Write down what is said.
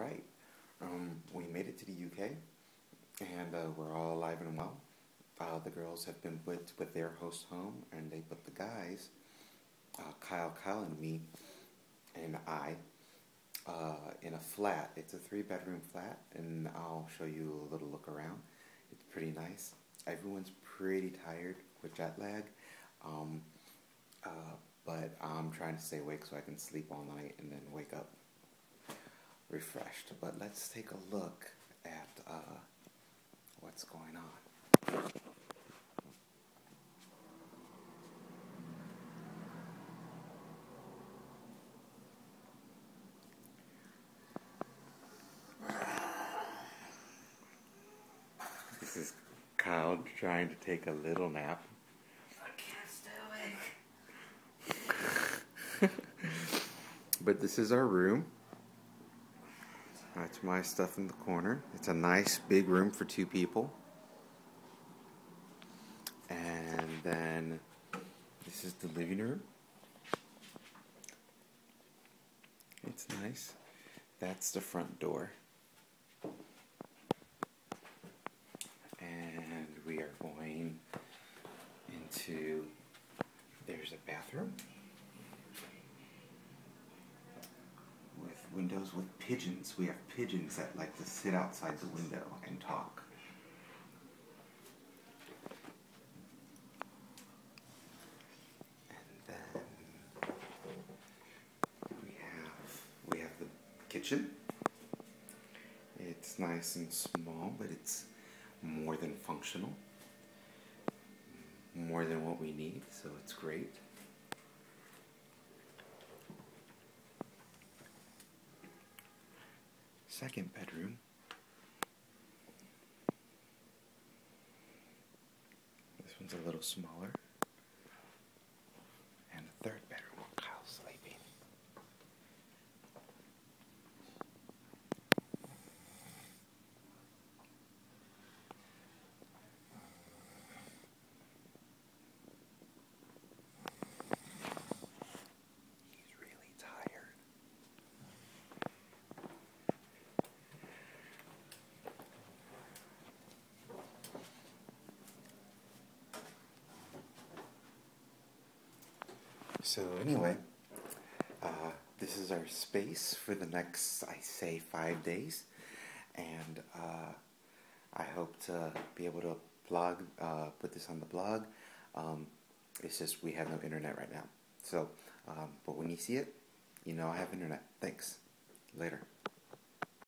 right. We made it to the UK, and we're all alive and well. The girls have been with their host home, and they put the guys, Kyle, and me, and I, in a flat. It's a 3-bedroom flat, and I'll show you a little look around. It's pretty nice. Everyone's pretty tired with jet lag, but I'm trying to stay awake so I can sleep all night and then wake up refreshed. But let's take a look at what's going on. This is Kyle trying to take a little nap. I can't stay awake. But this is our room. That's my stuff in the corner. It's a nice big room for 2 people. And then this is the living room. It's nice. That's the front door. And we are going into, there's a bathroom with windows with pigeons. We have pigeons that like to sit outside the window and talk. And then we have the kitchen. It's nice and small, but it's more than functional, more than what we need, so it's great. Second bedroom. This one's a little smaller. And the third bedroom where Kyle's sleeping. He's really tired. So anyway, this is our space for the next, I say, 5 days, and I hope to be able to blog, put this on the blog. It's just we have no internet right now. So, but when you see it, you know I have internet. Thanks. Later.